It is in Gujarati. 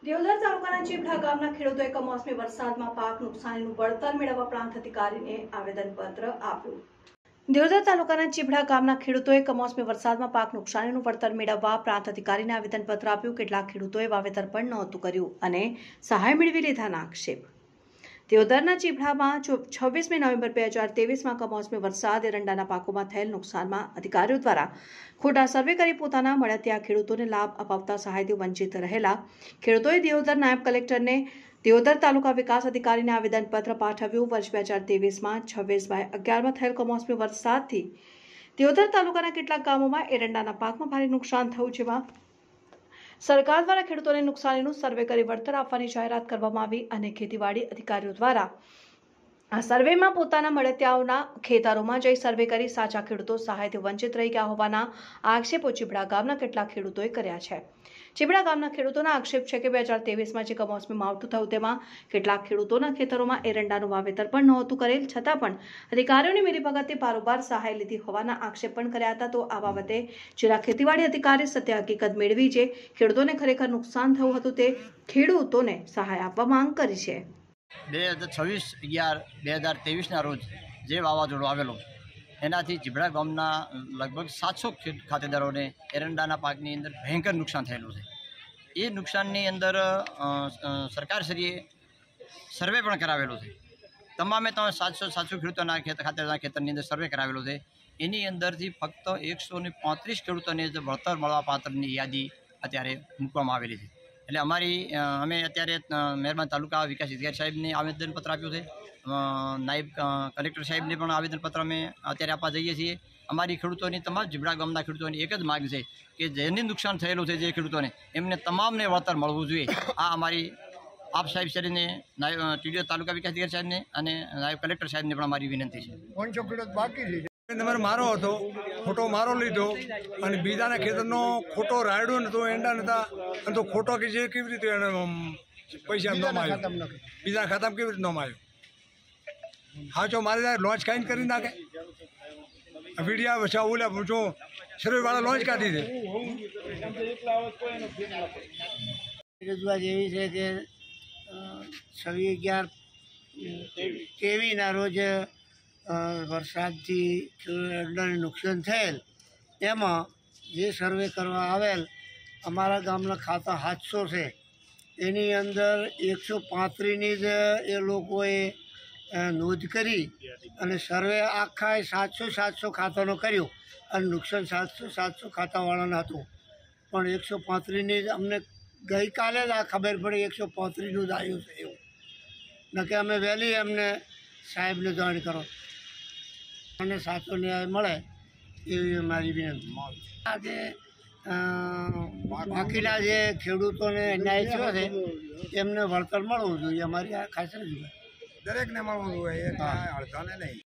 દેવધર તાલુકાના ચીભડા ગામના ખેડૂતોએ કમોસમી વરસાદમાં પાક નુકસાનીનું વળતર મેળવવા પ્રાંત અધિકારીને આવેદનપત્ર આપ્યું। દેવધર તાલુકાના ચીભડા ગામના ખેડૂતોએ કમોસમી વરસાદમાં પાક નુકસાનીનું વળતર મેળવવા પ્રાંત અધિકારીને આવેદનપત્ર આપ્યું। કેટલાક ખેડૂતોએ વાવેતર પણ નહોતું કર્યું અને સહાય મેળવી લીધાના આક્ષેપ। દેવધરના ચીભડામાં 26 નવેમ્બર 2023માં કમોસમી વરસાદ એરંડાના પાકોમાં થયેલ નુકસાનમાં અધિકારીઓ દ્વારા ખોટા સર્વે કરી પોતાના મળતિયા ખેડૂતોને લાભ અપાવતા સહાયથી વંચિત રહેલા ખેડૂતોએ દેવધર નાયબ કલેક્ટરને દેવધર તાલુકા વિકાસ અધિકારીને આવેદનપત્ર પાઠવ્યું। વર્ષ 2023માં 26/11માં થયેલ કમોસમી વરસાદથી દેવધર તાલુકાના કેટલાક ગામોમાં એરંડાના પાકમાં ભારે નુકસાન થયું, જેમાં સરકાર દ્વારા ખેડૂતોને નુકસાનીનું સર્વે કરી વળતર આપવાની જાહેરાત કરવામાં આવી અને ખેતીવાડી અધિકારીઓ દ્વારા આ સર્વેમાં પોતાના મળતિયાઓના ખેતરોમાં જઈ સર્વે કરી સાચા ખેડૂતો સહાયથી વંચિત રહી ગયા હોવાના આક્ષેપો ચીભડા ગામના કેટલાક ખેડૂતોએ કર્યા છે। ચીભડા ગામના ખેડૂતોના આક્ષેપ છે કે 2023માં જે કમોસમી માવઠું થયું તેમાં કેટલાક ખેડૂતોના ખેતરોમાં એરંડાનું વાવેતર પણ નહોતું કરેલ, છતાં પણ અધિકારીઓની મિલીભગતથી બારોબાર સહાય લીધી હોવાના આક્ષેપ પણ કર્યા હતા। તો આ બાબતે જિલ્લા ખેતીવાડી અધિકારી સત્ય હકીકત મેળવી જે ખેડૂતોને ખરેખર નુકસાન થયું હતું તે ખેડૂતોને સહાય આપવા માંગ કરી છે। 26/11/2023ના રોજ જે વાવાઝોડું આવેલું એનાથી ચીભડા ગામના લગભગ 700 ખાતેદારોને એરંડાના પાકની અંદર ભયંકર નુકસાન થયેલું છે। એ નુકસાનની અંદર સરકારશ્રીએ સર્વે પણ કરાવેલો છે। તમામે 700 ખેડૂતોના ખાતેદારના ખેતરની અંદર સર્વે કરાવેલો છે। એની અંદરથી ફક્ત 135 ખેડૂતોને જ વળતર મળવા પાત્રની યાદી અત્યારે મૂકવામાં આવેલી છે। એટલે અમે અત્યારે મહેરબાન તાલુકા વિકાસ અધિકારી સાહેબને આવેદનપત્ર આપ્યું છે। નાયબ કલેક્ટર સાહેબને પણ આવેદનપત્ર અમે અત્યારે આપવા જઈએ છીએ। અમારી ખેડૂતોની તમામ ચીભડા ગામના ખેડૂતોની એક જ માગ છે કે જેને નુકસાન થયેલું છે જે ખેડૂતોને એમને તમામને વળતર મળવું જોઈએ। આ અમારી આપ સાહેબ શ્રીને નાયબ તાલુકા વિકાસ અધિકારી સાહેબને અને નાયબ કલેક્ટર સાહેબને પણ અમારી વિનંતી છે। નંબર મારો હતો, ખોટો મારો લીધો અને બીજાના ખેતરનો ખોટો રાયડો નતો, એંડા નતા, અને તો ખોટો કે જે કેવી રીતે પૈસા ન આવ્યો, બીજા ખાતામાં કેવી રીતે ન આવ્યો, હાચો મારી જાય લોન્ચ ખાઈને કરી નાખે। વીડિયા ઓલા જો સર્વેવાળા લોન્ચ કાઢી દે। રજૂઆત એવી છે કે 26/11/23ના રોજ વરસાદથી એરંડાને નુકસાન થયેલ, એમાં જે સર્વે કરવા આવેલ અમારા ગામના ખાતા 700 છે, એની અંદર 135ની જ એ લોકોએ નોંધ કરી અને સર્વે આખા 700 ખાતાનો કર્યો અને નુકસાન 700 ખાતાવાળાનું હતું, પણ 135ની જ અમને ગઈકાલે જ આ ખબર પડી 135નું જ આવ્યું છે એવું, નકે અમે વહેલી એમને સાહેબને જાણ કરો અને સાચો ન્યાય મળે એવી અમારી વિનંતી। આજે બાકીના જે ખેડૂતોને અન્યાય થયો છે એમને વળતર મળવું જોઈએ, અમારી આ ખાસ રજૂઆત। દરેકને મળવું જોઈએ, અડધાને નહીં।